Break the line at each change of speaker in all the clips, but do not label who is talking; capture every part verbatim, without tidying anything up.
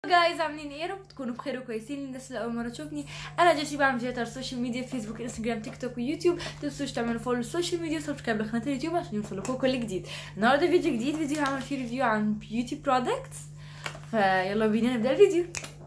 جايز عاملين ايه؟ يا رب تكونوا بخير وكويسين. الناس اللي اول مره تشوفني، انا جيسي بعمل فيديوهات على السوشيال ميديا، فيسبوك، انستجرام، تيك توك ويوتيوب. تنسوش تعملوا فولو للسوشيال ميديا وسبسكرايب لقناه اليوتيوب عشان يوصلكوا كل جديد. النهارده فيديو جديد، فيديو هعمل فيه ريفيو عن بيوتي برودكتس، فيلا بينا نبدا الفيديو.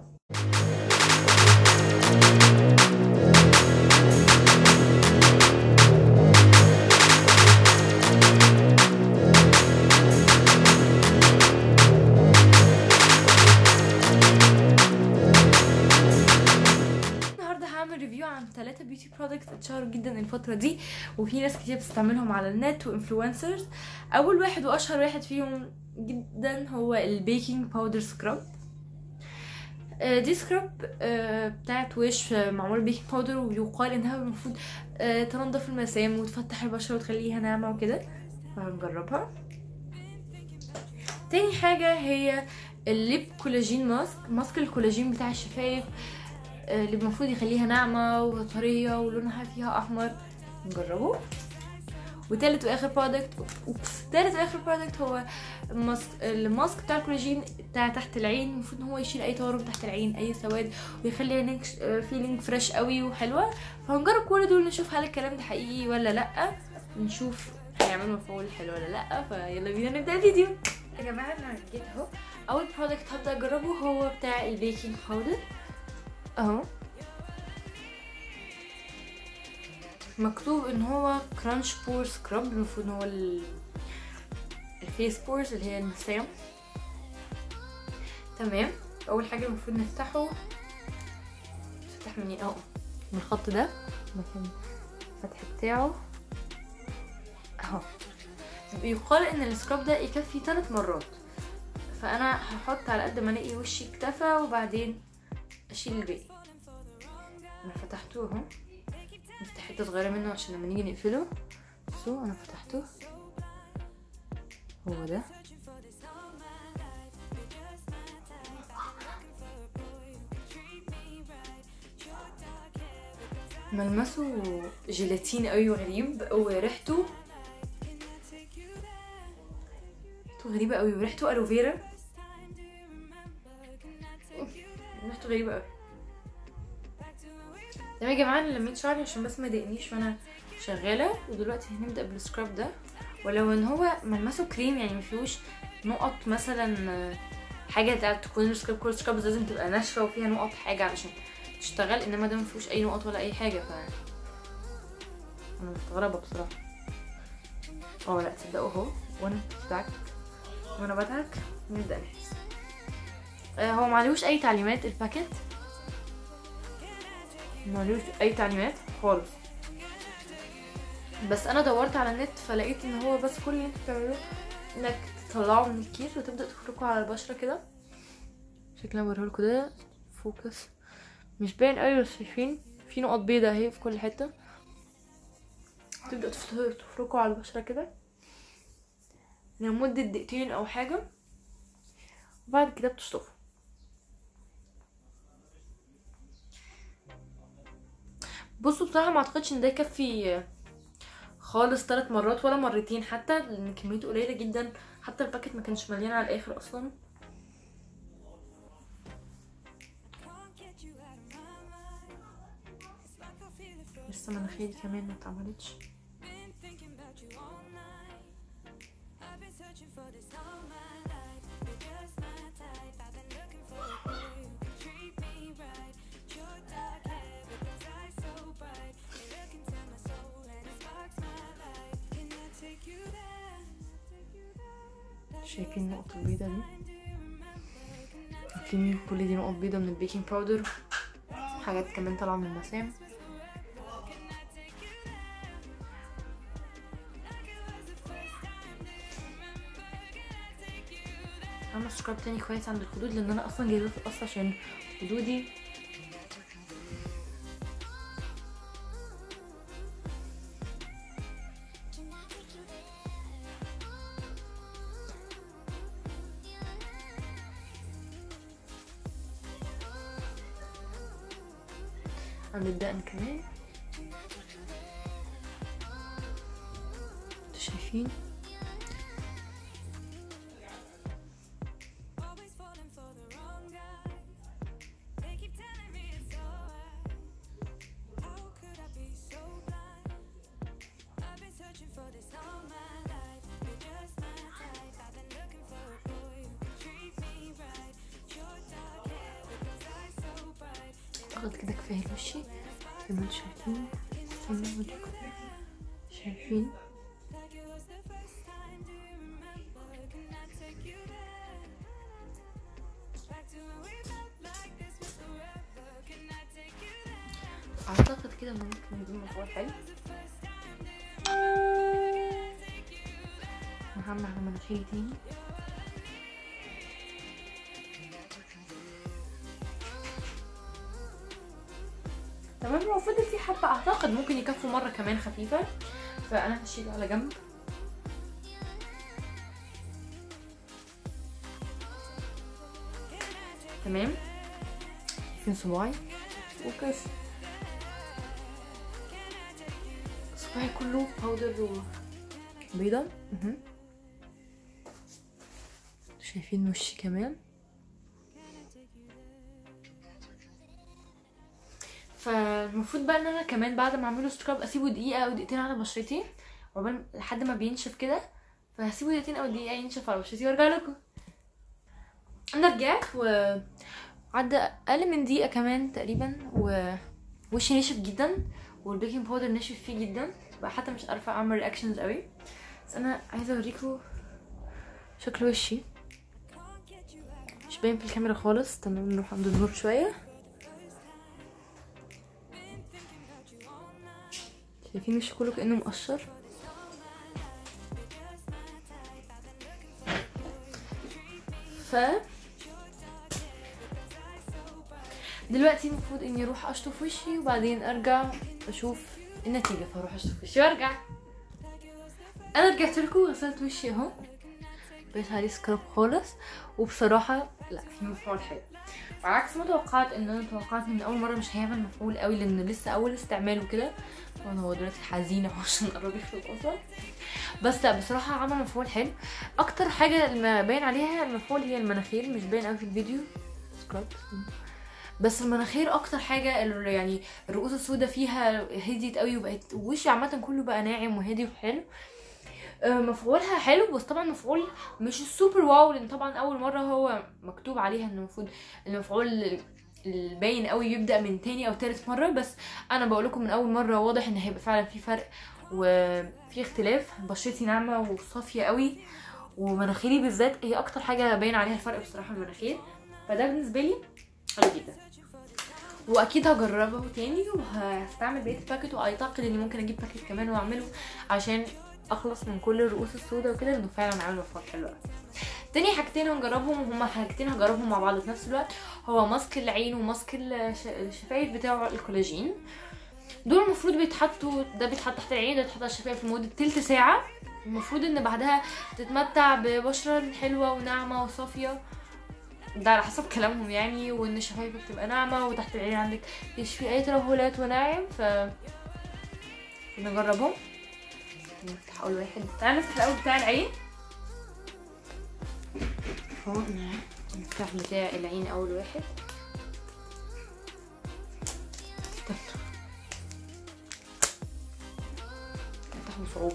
ريفيو عن ثلاثة بيوتي برودكتس اتشهروا جدا الفترة دي، وفي ناس كتير بتستعملهم على النت وانفلونسرز. اول واحد واشهر واحد فيهم جدا هو البيكنج باودر سكراب. دي سكراب بتاعت وش معمول بيكنج باودر، ويقال انها المفروض تنظف المسام وتفتح البشرة وتخليها ناعمة وكده، فهنجربها. تاني حاجة هي الليب كولاجين ماسك، ماسك الكولاجين بتاع الشفايف اللي المفروض يخليها ناعمة وطرية ولونها فيها احمر، نجربه. وتالت واخر برودكت اوبس تالت واخر برودكت هو الماسك الماسك بتاع الكولاجين بتاع تحت العين. المفروض ان هو يشيل اي تورم تحت العين، اي سواد، ويخليها فيلينج فريش قوي وحلوه. فهنجرب كل دول نشوف هل الكلام ده حقيقي ولا لا، نشوف هيعملوا مفعول حلو ولا لا. فيلا بينا نبدا الفيديو يا جماعه. انا جيت اهو. اول برودكت هبدا اجربه هو بتاع البيكنج باودر اهو، مكتوب ان هو كرانش بور سكراب. المفروض ان هو الفيس بورز اللي هي المسام. تمام. اول حاجه المفروض نفتحه، نفتح منين اهو من الخط ده، مكان الفتح بتاعه اهو. بيقال ان السكراب ده يكفي ثلاث مرات، فانا هحط على قد ما الاقي وشي اكتفى وبعدين اشيل الباقي. انا فتحته اهو، نفتح حته صغيره منه عشان لما نيجي نقفله. بصوا انا فتحته، هو ده. ملمسه جيلاتين قوي وغريب، وريحته ريحته غريبه قوي، وريحته الوفيرا. ريحته غريبه قوي. تمام يا جماعه، انا لميت شعري عشان بس ما يضايقنيش وانا شغاله. ودلوقتي هنبدا بالسكراب ده. ولو ان هو ملمسه كريم يعني مفيهوش نقط مثلا حاجه تكون السكراب، كل سكراب لازم تبقى ناشفه وفيها نقط حاجه علشان تشتغل، انما ده مفيهوش اي نقط ولا اي حاجه. ف انا مستغربه بصراحه. اه لا تصدقوا اهو، وانا بضحك وانا بضحك نبدا نحس. آه هو معلوش اي تعليمات الباكيت، معلوش اي تعليمات خالص. بس انا دورت على النت فلقيت ان هو بس كل اللي انت بتعمله انك تطلعه من الكيس وتبدا تفركه على البشره كده. شكلها بوريهولكوا ده فوكس، مش باين قوي بس شايفين في نقط بيضة اهي في كل حته. تبدا تفركه على البشره كده لمده دقيقتين او حاجه، وبعد كده بتشطفه. بصوا بصراحه ما اعتقدش ان ده يكفي خالص ثلاث مرات ولا مرتين حتى، لان كميته قليله جدا. حتى الباكت ما كانش مليان على الاخر اصلا. لسه مناخيري كمان ما اتعملتش. شايفين النقط البيضة دي؟ شايفين كل دي نقط بيضة من البيكنج باودر. حاجات كمان طالعة من المسام. عاملة سكراب تاني كويس عند الخدود، لان انا اصلا جايباه في القص عشان خدودي عند الدقن كمان. انتوا شايفين اعتقد كده كفايه لوشي زي ما انتم شايفين. استنوا اوريكم، شايفين اعتقد كده ممكن يكون مفعول حلو. هعمل على مناخيري تاني. تمام، هو فضل فيه حبه، اعتقد ممكن يكفوا مره كمان خفيفه، فانا هشيله على جنب. تمام، فين صباعي وكيف صباعي كله باودر وبيضة. اها شايفين وشي كمان. فالمفروض بقى ان انا كمان بعد ما اعمله سكراب اسيبه دقيقه او دقيقتين على بشرتي عقبال لحد ما بينشف كده، فهسيبه دقيقتين او دقيقه ينشف على بشرتي وارجع لكم. انا رجعت وعدى اقل من دقيقه كمان تقريبا ووشي نشف جدا والبيكنج باودر نشف فيه جدا، بقى حتى مش عارفه اعمل رياكشنز قوي. بس انا عايزه اوريكم شكل وشي، مش باين في الكاميرا خالص. استنوا نروح عند النور شويه. شايفين وشي كله كأنه مقشر. ف دلوقتي المفروض اني اروح اشطف وشي وبعدين ارجع اشوف النتيجه، فاروح اشطف وشي وارجع. انا رجعت لكم غسلت وشي اهو، بقيت عليه سكراب خالص، وبصراحه لا في مفعول حلو، وعكس ما توقعت. ان انا توقعت ان اول مره مش هيعمل مفعول قوي لانه لسه اول استعمال وكده، وانا هو دلوقتي حزينه عشان قرب يخلص اصلا. بس لا بصراحه عمل مفعول حلو. اكتر حاجه اللي باين عليها المفعول هي المناخير، مش باين قوي في الفيديو سكراب، بس المناخير اكتر حاجه. يعني الرؤوس السوداء فيها هديت قوي وبقت وشي عامه كله بقى ناعم وهادي وحلو. مفعولها حلو، بس طبعا مفعول مش السوبر واو، لان طبعا اول مره هو مكتوب عليها ان المفروض المفعول الباين قوي يبدا من تاني او تالت مره، بس انا بقول لكم من اول مره واضح ان هيبقى فعلا في فرق وفي اختلاف. بشرتي ناعمه وصافيه قوي، ومناخيري بالذات هي اكتر حاجه باين عليها الفرق بصراحه المناخير، فده بالنسبه لي حلو جدا. واكيد هجربه تاني وهستعمل بقيه الباكت، واعتقد اني ممكن اجيب باكت كمان واعمله عشان اخلص من كل الرؤوس السوداء وكده، لانه فعلا عامل مفعول حلو قوي. تاني حاجتين هنجربهم، هما حاجتين هجربهم مع بعض في نفس الوقت، هو ماسك العين وماسك الشفايف بتاع الكولاجين. دول المفروض بيتحطوا، ده بيتحط تحت العين، ده بيتحط على الشفايف لمده تلت ساعه. المفروض ان بعدها تتمتع ببشره حلوه وناعمه وصافيه، ده على حسب كلامهم يعني، وان الشفايف بتبقى ناعمه وتحت العين عندك يشفي اي ترهلات وناعم. ف نجربهم. نفتح اول واحد، تعالى نفتح الاول بتاع العين اهو. نفتح بتاع العين اول واحد. استنى نفتحه بصعوبه.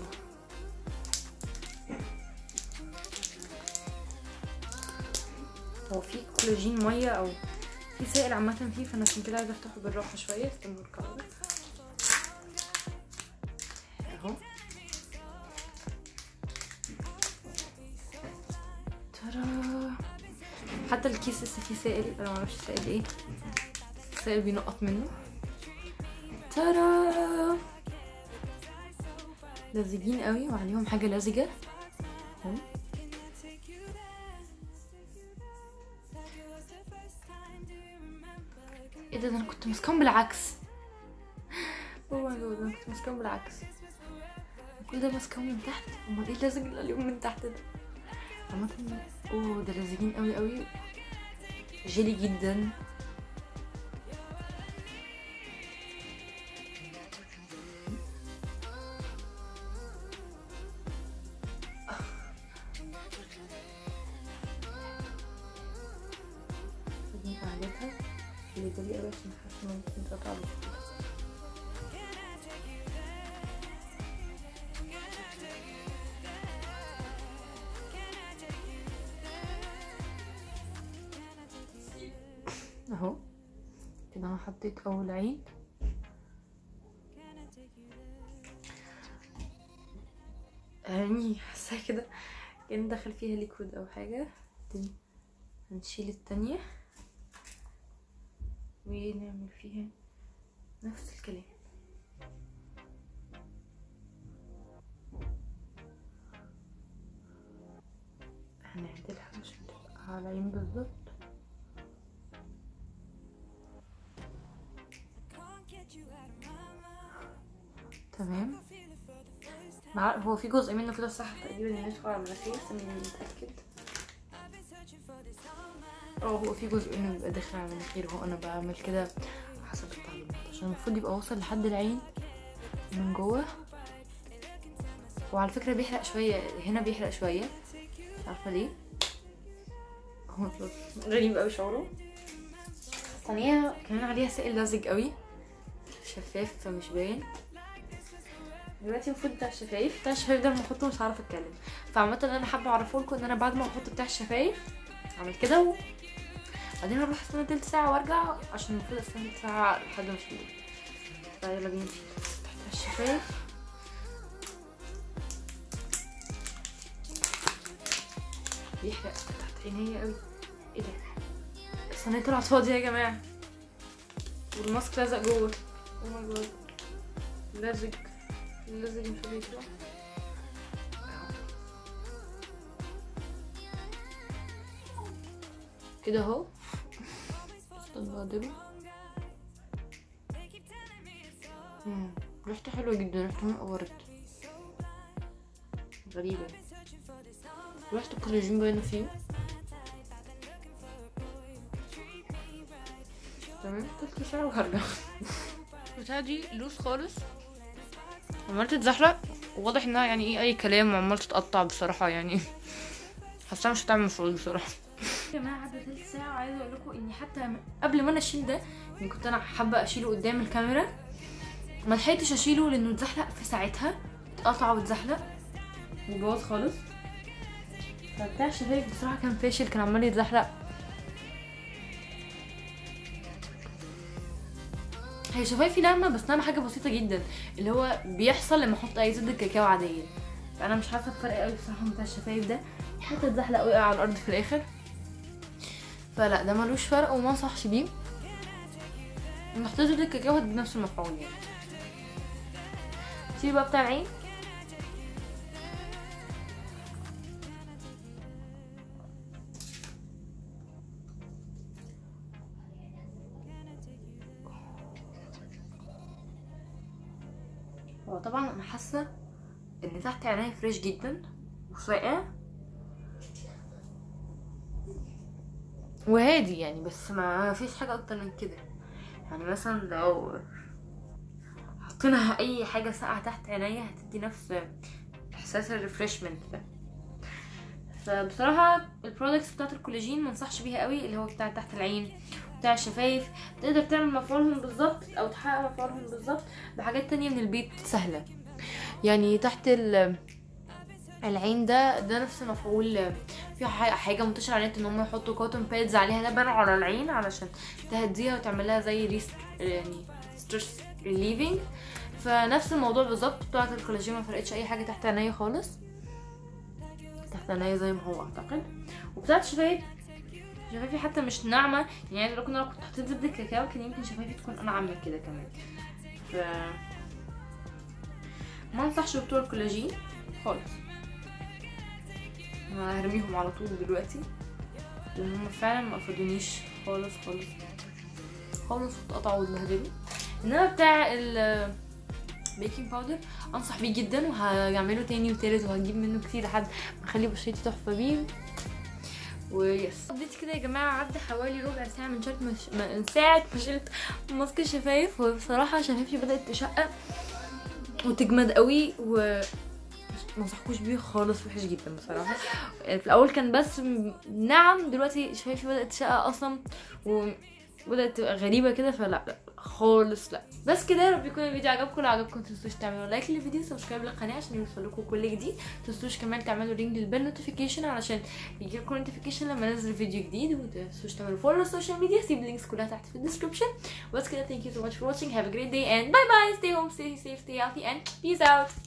هو في كولاجين ميه او في سائل عامه فيه، فانا عشان كده عايزه افتحه بالراحه شويه. استنوا الكاميرا اهو. ترى حتى الكيس لسه فيه سائل، انا معرفش سائل ايه، السائل بينقط منه. ترى لزجين قوي وعليهم حاجه لزجه اهو. ايه ده، ده انا كنت ماسكاهم بالعكس. اوه ماي جاد، انا كنت ماسكاهم بالعكس. كل ده ماسكاهم من تحت، امال ايه اللزج اللي عليهم من تحت ده؟ عامة اوه ده لزجين قوي قوي، جيلي جدا. خدني قعدتها اللي دلي قوي عشان حاسه ان ممكن تقطع بسهوله. اهو كده انا حطيت اول عين. يعني حاسه كده كأن دخل فيها ليكويد او حاجه. هنشيل التانية ونعمل فيها نفس الكلام. هنعدلها عشان تبقى على العين بالظبط. تمام. مع هو في جزء منه كده صح تقريبا هيدخل على المناخير بس انا متأكد. اه هو في جزء منه بيبقى داخل على المناخير اهو. انا بعمل كده حسب التعليمات عشان المفروض يبقى واصل لحد العين من جوه. وعلى فكرة بيحرق شوية هنا، بيحرق شوية مش عارفة ليه. هو غريب اوي شعره. الثانية كمان عليها سائل لزج قوي شفاف فمش باين. دلوقتي المفروض بتاع الشفايف بتاع الشفايف ده لما احطه مش هعرف اتكلم. فعامة انا حابة اعرفه لكم ان انا بعد ما احط بتاع الشفايف اعمل كده و... بعدين هروح استنى تلت ساعة وارجع عشان المفروض استنى تلت ساعة لحد ما اشيله. طيب يلا بينا نشيل تحت الشفايف. بيحرق تحت عينيا قوي. ايه ده؟ الصينية طلعت فاضية يا جماعة والماسك لزق جوه. او ماي جاد لزج لزج مش بيطلع كده اهو. استنى اقدره. امم ريحته حلوه جدا، ريحته مقورت غريبه. ريحه الكولاجين باينه فيه. تمام تلت ساعه وهرجع. البتاعه دي لوس خالص عمالة تتزحلق وواضح انها يعني ايه اي كلام وعمالة تتقطع بصراحه. يعني حاساها مش هتعمل مفعول بصراحه. يا جماعه عدى تلت ساعه وعايزه اقول لكم اني حتى قبل ما انا اشيل ده يعني كنت انا حابه اشيله قدام الكاميرا ما لحقتش اشيله لانه اتزحلق في ساعتها. اتقطع واتزحلق وبوظ خالص. فبتاع الشفايف بصراحه كان فاشل، كان عمال يتزحلق. هي شفايفي ناعمه بس ناعمه حاجه بسيطه جدا اللي هو بيحصل لما احط اي زبده كاكاو عاديه. فانا مش عارفه الفرق قوي بصراحه بتاع الشفايف ده. حتى اتزحلق وقع على الارض في الاخر. فلا ده ملوش فرق وما انصحش بيه. لما حطيت زبده الكاكاو هتدي نفس المفعول يعني. شيل بقى بتاع العين. هو طبعا انا حاسه ان تحت عينيا فريش جدا وساقع وهادي يعني، بس ما فيش حاجه اكتر من كده. يعني مثلا لو حطينا اي حاجه ساقعه تحت عينيا هتدي نفس احساس الريفريشمنت ده. فبصراحه البرودكتس بتاعت الكولاجين ما انصحش بيها قوي، اللي هو بتاع تحت العين بتاع الشفايف. تقدر تعمل مفعولهم بالظبط او تحقق مفعولهم بالظبط بحاجات تانية من البيت سهله. يعني تحت العين ده ده نفس المفعول. في حاجه منتشره على النت ان هم يحطوا كوتون بادز عليها لبن على العين علشان تهديها وتعملها زي ريست يعني ستريس ريليفينج. فنفس الموضوع بالظبط. بتاعه الكولاجين ما فرقتش اي حاجه تحت عينيا خالص، تحت عينيا زي ما هو اعتقد. وبتاعه الشفايف شفايفي حتى مش ناعمه يعني. لو كنا كنت حطيت زبده كاكاو كان يمكن شفايفي تكون انعم من كده كمان. ف ما انصحش بتوع الكولاجين خالص. انا هرميهم على طول دلوقتي لان هم فعلا ما افادونيش خالص خالص خالص واتقطعوا واتبهدلوا. انما بتاع البيكنج باودر انصح بيه جدا وهعمله تاني وتالت وهجيب منه كتير لحد ما اخلي بشرتي تحفه بيه. ويس قضيت كده يا جماعه عدى حوالي ربع ساعه من شرط مش... من ساعه ما شلت ماسك الشفايف. وبصراحه شفايفي بدات تشقق وتجمد قوي و ما انصحكوش بيه خالص، وحش جدا بصراحه. في الاول كان بس نعم، دلوقتي شفايفي بدات تشقق اصلا وبدات تبقى غريبه كده. فلا لا خالص لا. بس كده يا رب يكون الفيديو عجبكم. لو عجبكم متنسوش تعملوا لايك للفيديو، سبسكرايب للقناه عشان يوصلكم كل جديد. متنسوش كمان تعملوا رينج للبيل نوتيفيكيشن علشان يجيلكم نوتيفيكيشن لما انزل فيديو جديد. ومتنسوش تعملوا فولو السوشيال ميديا، سيب اللينكس كلها تحت في الديسكربشن. بس كده thank you so much for watching, have a great day and bye bye, stay home, stay safe, stay healthy and peace out.